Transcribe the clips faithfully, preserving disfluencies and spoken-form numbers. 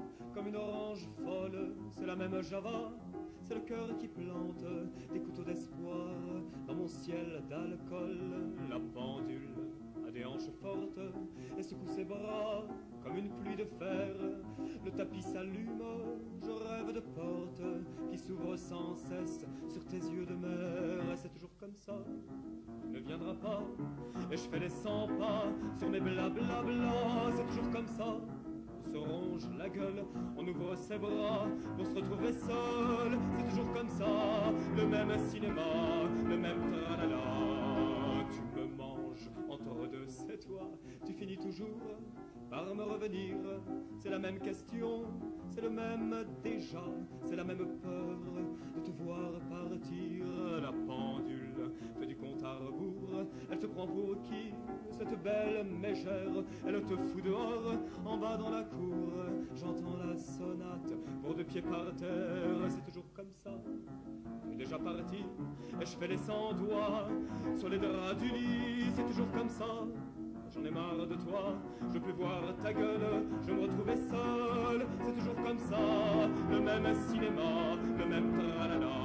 comme une orange folle, c'est la même Java. C'est le cœur qui plante des couteaux d'espoir dans mon ciel d'alcool. La pendule a des hanches fortes et secoue ses bras comme une pluie de fer. Le tapis s'allume, je rêve de portes qui s'ouvrent sans cesse sur tes yeux de mer. Et c'est toujours comme ça, tu ne viendras pas. Et je fais les cent pas sur mes blablabla. C'est toujours comme ça, on se ronge la gueule, on ouvre ses bras pour se retrouver seul. C'est toujours comme ça, le même cinéma, le même tralala. Tu me manges entre deux, c'est toi. Tu finis toujours par me revenir. C'est la même question, c'est le même déjà. C'est la même peur de te voir partir. La pendule fait du compte à rebours. Elle te prend pour qui, cette belle mégère? Elle te fout dehors, en bas dans la cour. J'entends la sonate pour deux pieds par terre. C'est toujours comme ça, tu es déjà parti. Et je fais les cent doigts sur les draps du lit. C'est toujours comme ça, j'en ai marre de toi. Je peux voir ta gueule, je me retrouvais seul. C'est toujours comme ça, le même cinéma, le même tralala.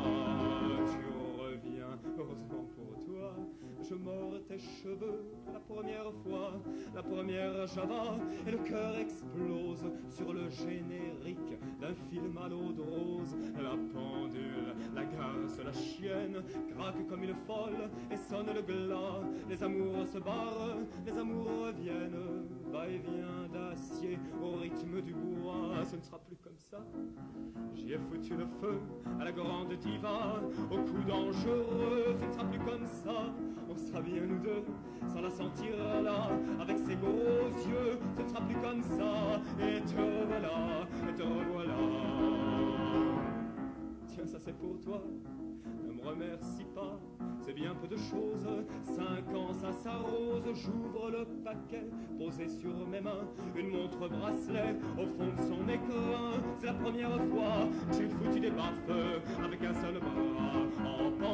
Tu reviens, heureusement pour toi. Je mords tes cheveux la première fois, la première Java, et le cœur explose sur le générique d'un film à l'eau de rose. La pendule, la garce, la chienne craque comme une folle et sonne le glas. Les amours se barrent, les amours reviennent, va-et-vient d'acier au rythme du bois. Ce ne sera plus comme ça, j'y ai foutu le feu à la grande diva, au coup dangereux. Ce ne sera plus comme ça, on sera bien nous deux, sans la sentir là, avec ses gros yeux. Ce ne sera plus comme ça, et te revoilà, et te revoilà. Tiens, ça c'est pour toi, ne me remercie pas, c'est bien peu de choses. Cinq ans, ça s'arrose, j'ouvre le paquet, posé sur mes mains, une montre bracelet au fond de son écrin. C'est la première fois que j'ai foutu des baffes avec un seul bras en